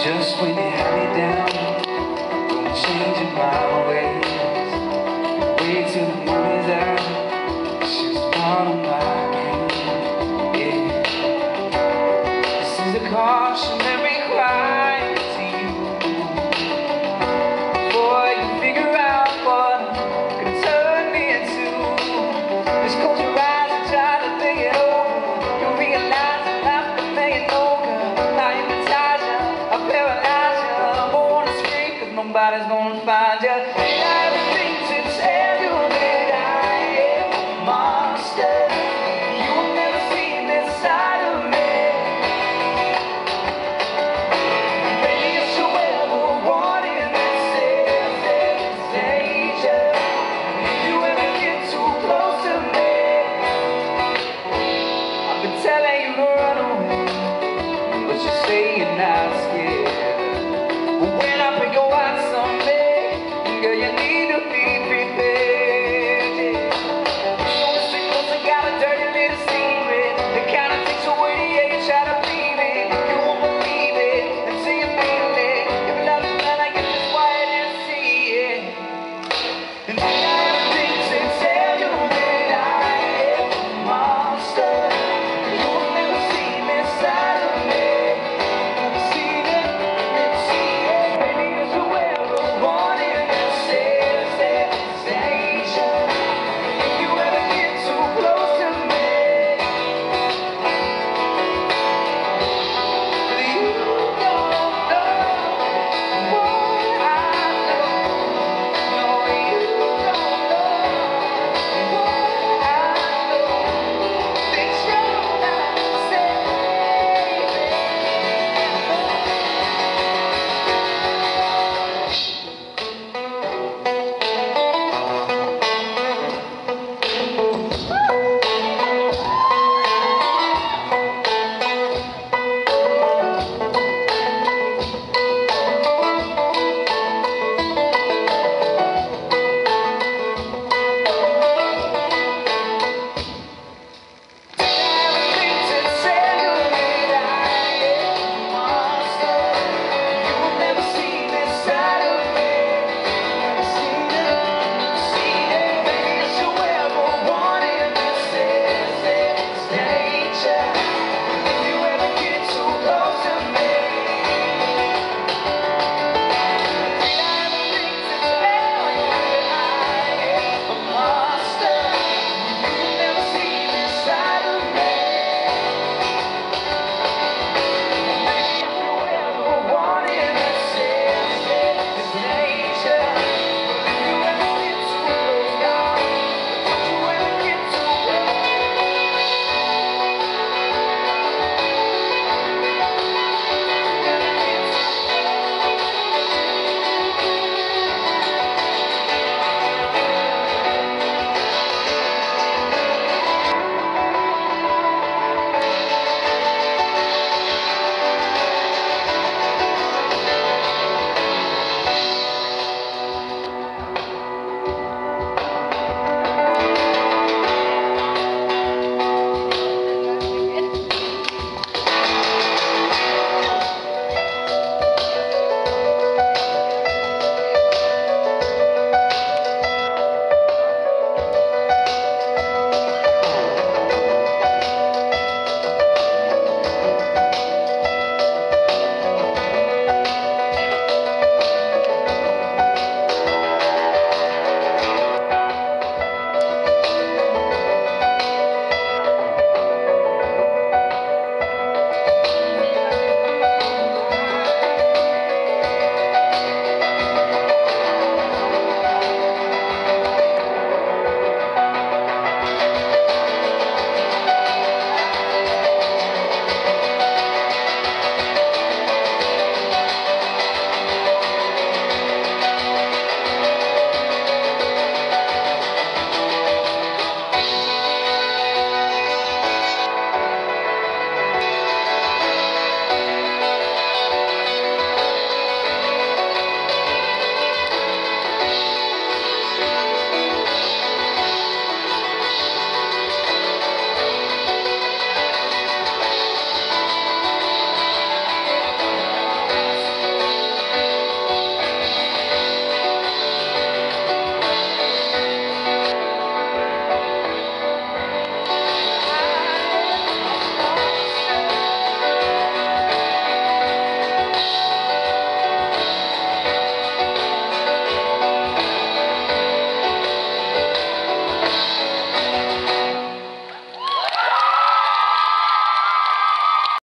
Just when you had me down, gonna change in my ways. Wait till the moon is out, it's just part of my game. Yeah. This is a cautionary cry to you, before you figure out what I'm gonna turn me into. Just close your eyes and try to think it over. You'll realize that life can make it over. I hypnotize you, I paralyze you. I wanna scream 'cause nobody's gonna find you.